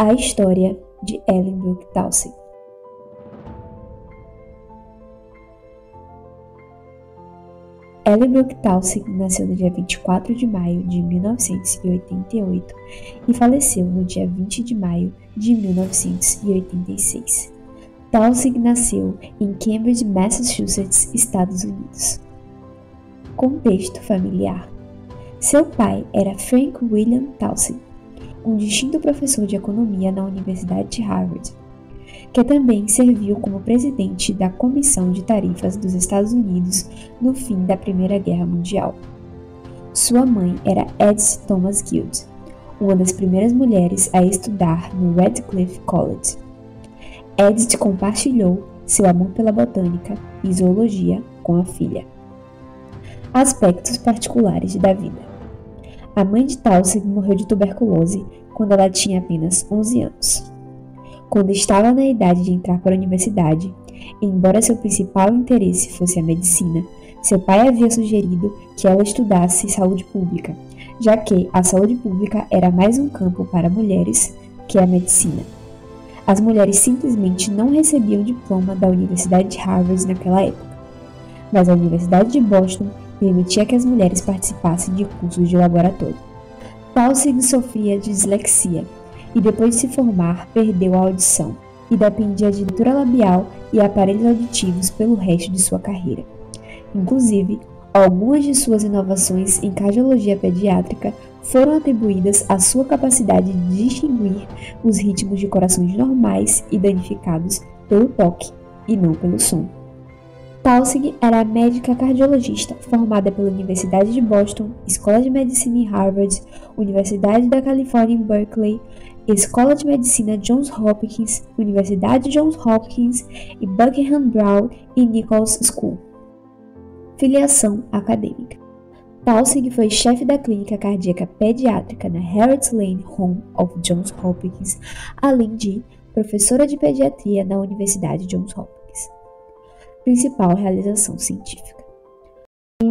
A história de Ellen Brooke Taussig. Ellen Brooke Taussig nasceu no dia 24 de maio de 1988 e faleceu no dia 20 de maio de 1986. Taussig nasceu em Cambridge, Massachusetts, Estados Unidos. Contexto familiar. Seu pai era Frank William Taussig, um distinto professor de economia na Universidade de Harvard, que também serviu como presidente da Comissão de Tarifas dos Estados Unidos no fim da Primeira Guerra Mundial. Sua mãe era Edith Thomas Guild, uma das primeiras mulheres a estudar no Radcliffe College. Edith compartilhou seu amor pela botânica e zoologia com a filha. Aspectos particulares da vida. A mãe de Taussig morreu de tuberculose quando ela tinha apenas 11 anos. Quando estava na idade de entrar para a universidade, embora seu principal interesse fosse a medicina, seu pai havia sugerido que ela estudasse saúde pública, já que a saúde pública era mais um campo para mulheres que a medicina. As mulheres simplesmente não recebiam diploma da Universidade de Harvard naquela época, mas a Universidade de Boston permitia que as mulheres participassem de cursos de laboratório. Taussig sofria de dislexia e depois de se formar perdeu a audição e dependia de leitura labial e aparelhos auditivos pelo resto de sua carreira. Inclusive, algumas de suas inovações em cardiologia pediátrica foram atribuídas à sua capacidade de distinguir os ritmos de corações normais e danificados pelo toque e não pelo som. Taussig era médica cardiologista formada pela Universidade de Boston, Escola de Medicina em Harvard, Universidade da Califórnia em Berkeley, Escola de Medicina Johns Hopkins, Universidade Johns Hopkins e Buckingham Brown e Nichols School. Filiação acadêmica. Taussig foi chefe da clínica cardíaca pediátrica na Harriet Lane Home of Johns Hopkins, além de professora de pediatria na Universidade Johns Hopkins. Principal realização científica. Em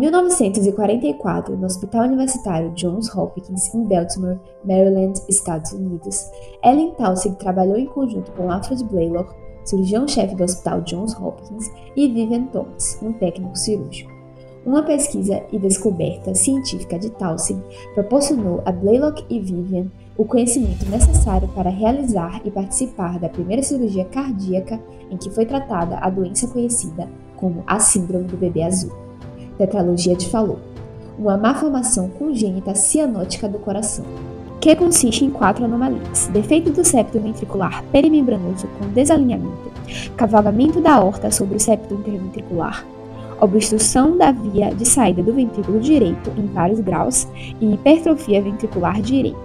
1944, no Hospital Universitário Johns Hopkins, em Baltimore, Maryland, Estados Unidos, Ellen Taussig trabalhou em conjunto com Alfred Blalock, cirurgião-chefe do Hospital Johns Hopkins, e Vivian Thomas, um técnico cirúrgico. Uma pesquisa e descoberta científica de Taussig proporcionou a Blalock e Vivian o conhecimento necessário para realizar e participar da primeira cirurgia cardíaca em que foi tratada a doença conhecida como a Síndrome do Bebê Azul, tetralogia de Fallot, uma malformação congênita cianótica do coração, que consiste em 4 anomalias: defeito do septo ventricular perimembranoso com desalinhamento, cavalgamento da aorta sobre o septo interventricular, obstrução da via de saída do ventrículo direito em vários graus e hipertrofia ventricular direita.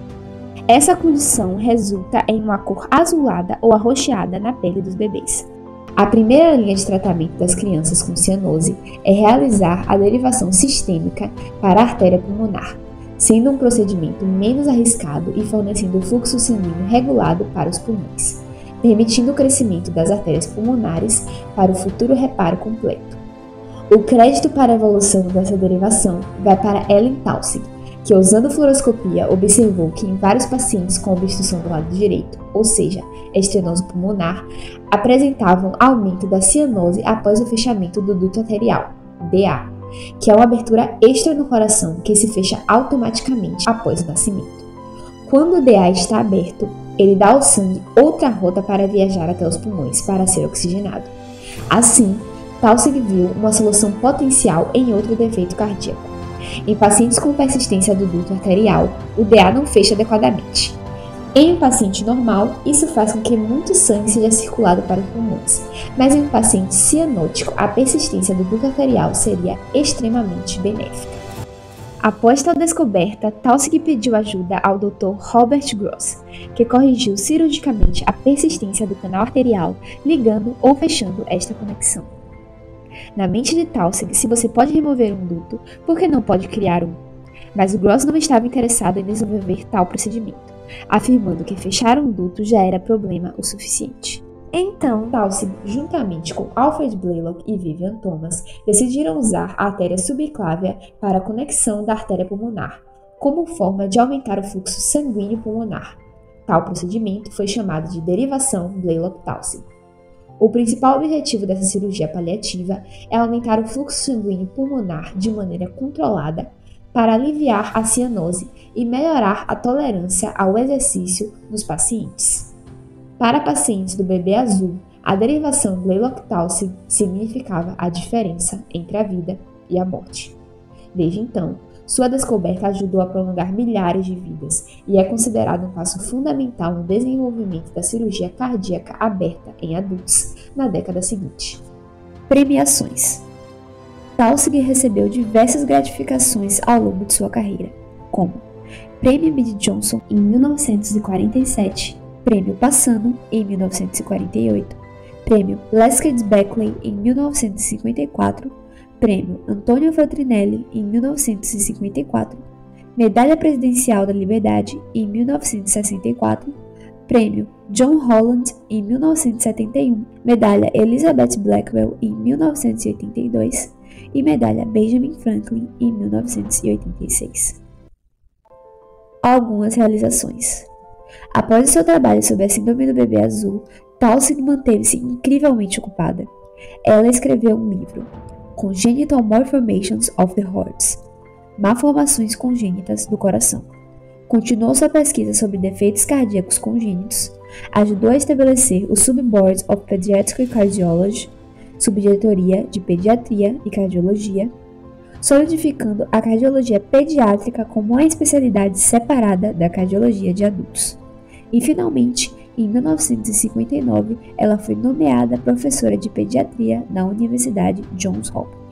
Essa condição resulta em uma cor azulada ou arroxeada na pele dos bebês. A primeira linha de tratamento das crianças com cianose é realizar a derivação sistêmica para a artéria pulmonar, sendo um procedimento menos arriscado e fornecendo fluxo sanguíneo regulado para os pulmões, permitindo o crescimento das artérias pulmonares para o futuro reparo completo. O crédito para a evolução dessa derivação vai para Ellen Taussig, que usando fluoroscopia observou que em vários pacientes com obstrução do lado direito, ou seja, estenose pulmonar, apresentavam aumento da cianose após o fechamento do duto arterial, DA, que é uma abertura extra no coração que se fecha automaticamente após o nascimento. Quando o DA está aberto, ele dá ao sangue outra rota para viajar até os pulmões para ser oxigenado. Assim, Taussig viu uma solução potencial em outro defeito cardíaco. Em pacientes com persistência do duto arterial, o DA não fecha adequadamente. Em um paciente normal, isso faz com que muito sangue seja circulado para os pulmões, mas em um paciente cianótico, a persistência do duto arterial seria extremamente benéfica. Após tal descoberta, Taussig pediu ajuda ao Dr. Robert Gross, que corrigiu cirurgicamente a persistência do canal arterial, ligando ou fechando esta conexão. Na mente de Taussig, se você pode remover um duto, por que não pode criar um? Mas o Gross não estava interessado em desenvolver tal procedimento, afirmando que fechar um duto já era problema o suficiente. Então, Taussig, juntamente com Alfred Blalock e Vivian Thomas, decidiram usar a artéria subclávia para a conexão da artéria pulmonar, como forma de aumentar o fluxo sanguíneo pulmonar. Tal procedimento foi chamado de derivação Blalock-Taussig. O principal objetivo dessa cirurgia paliativa é aumentar o fluxo sanguíneo pulmonar de maneira controlada para aliviar a cianose e melhorar a tolerância ao exercício nos pacientes. Para pacientes do bebê azul, a derivação Blalock-Taussig significava a diferença entre a vida e a morte. Desde então, sua descoberta ajudou a prolongar milhares de vidas e é considerado um passo fundamental no desenvolvimento da cirurgia cardíaca aberta em adultos na década seguinte. Premiações. Taussig recebeu diversas gratificações ao longo de sua carreira, como Prêmio Mead Johnson em 1947, Prêmio Passano em 1948, Prêmio Lesked's-Beckley em 1954, Prêmio Antônio Feltrinelli em 1954, Medalha Presidencial da Liberdade em 1964, Prêmio John Holland em 1971, Medalha Elizabeth Blackwell em 1982 e Medalha Benjamin Franklin em 1986. Algumas realizações. Após o seu trabalho sobre a síndrome do bebê azul, Taussig manteve-se incrivelmente ocupada. Ela escreveu um livro, Congenital Malformations of the Heart, Malformações Congênitas do Coração. Continuou sua pesquisa sobre defeitos cardíacos congênitos, ajudou a estabelecer o Subboard of Pediatric Cardiology, subdiretoria de Pediatria e Cardiologia, solidificando a cardiologia pediátrica como uma especialidade separada da cardiologia de adultos. E, finalmente, em 1959, ela foi nomeada professora de pediatria na Universidade Johns Hopkins.